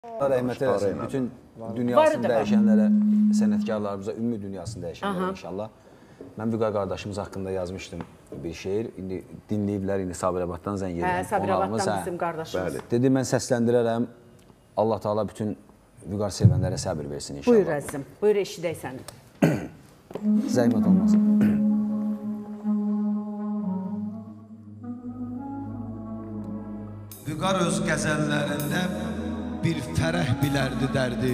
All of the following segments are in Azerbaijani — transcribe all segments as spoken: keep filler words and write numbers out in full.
Rəhmət eləsin. Bütün dünyasını dəyişənlərə, sənətkarlarımıza, ümumi dünyasını dəyişənlərə inşallah. Mən Vüqar qardaşımız haqqında yazmışdım bir şeir. İndi dinləyiblər, indi Sabirabaddan zəng edirəm. Hə, Sabirabaddan bizim qardaşımız. Dedi, mən səsləndirərəm. Allah Teala bütün Vüqar sevənlərə səbir versin inşallah. Buyur əzizim, buyur eşidək səni. Zəhmət olmasın. Vüqar öz qəzəllərində bir fərəh bilərdi dərdi.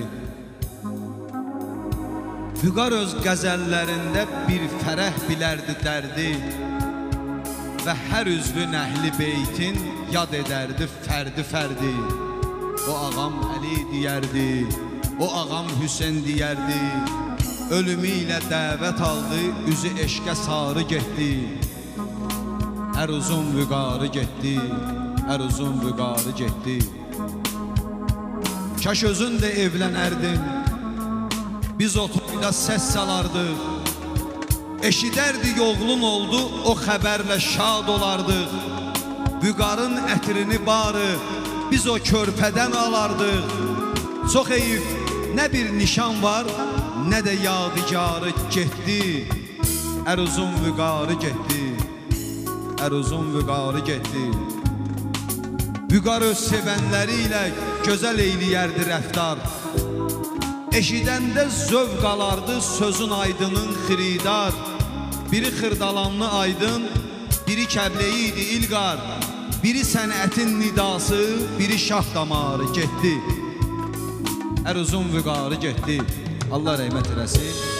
Vüqar öz qəzəllərində bir fərəh bilərdi dərdi və hər üzvü nəhli beytin yad edərdi fərdi fərdi. O ağam Əli deyərdi, o ağam Hüseyn deyərdi. Ölümü ilə dəvət aldı, üzü eşqə sarı getdi. Hər uzun Vüqarı getdi, hər uzun Vüqarı getdi. Kaş özün də evlənərdin, biz oturda səs salardıq. Eşidərdik oğlun oldu, o xəbərlə şad olardıq. Vüqarın ətrini barı, biz o körpədən alardıq. Çox heyif, nə bir nişan var, nə də yadigarı getdi. Ər uzun Vüqarı getdi, ər uzun Vüqarı getdi. Vüqar öz sevənləri ilə gözəl eyləyərdi rəftar. Eşidəndə zövq alardı sözün aydının xiridar. Biri xırdalanlı aydın, biri kəbleyi idi İlqar. Biri sənətin nidası, biri şah damarı getdi. Ər uzun Vüqarı getdi. Allah rəhmət eləsin.